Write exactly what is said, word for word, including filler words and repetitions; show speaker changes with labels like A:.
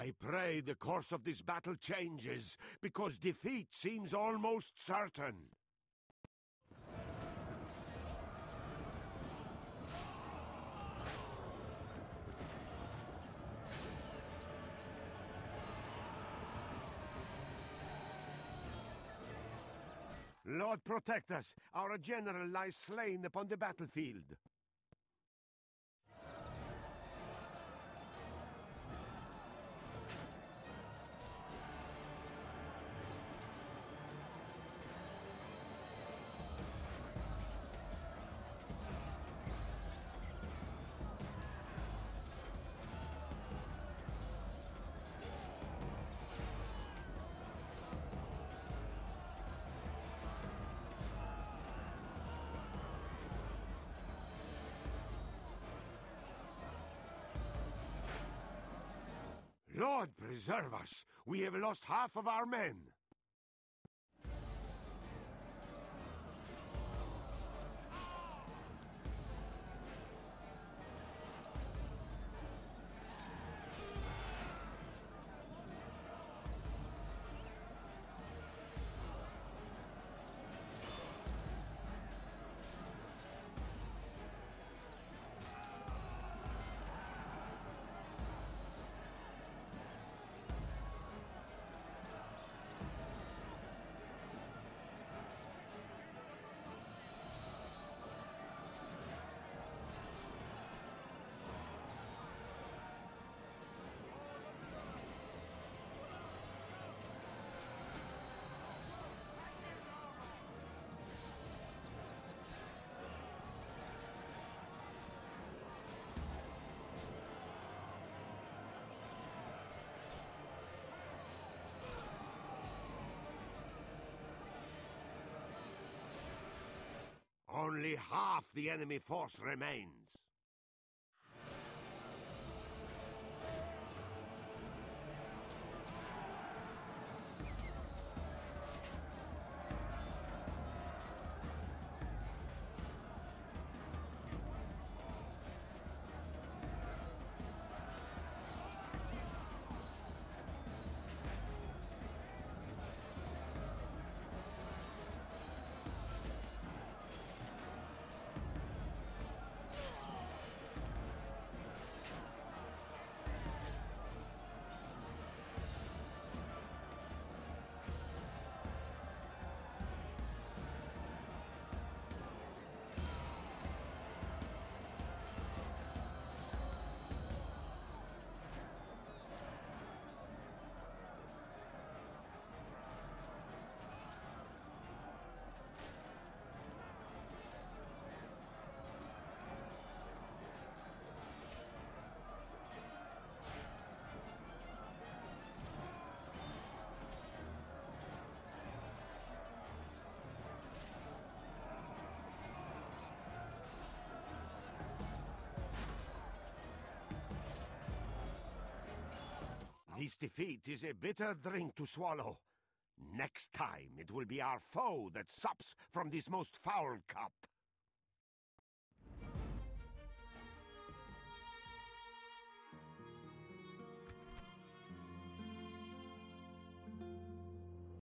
A: I pray the course of this battle changes, because defeat seems almost certain. Lord protect us! Our general lies slain upon the battlefield. Lord preserve us! We have lost half of our men! Only half the enemy force remains. This defeat is a bitter drink to swallow. Next time it will be our foe that sups from this most foul cup.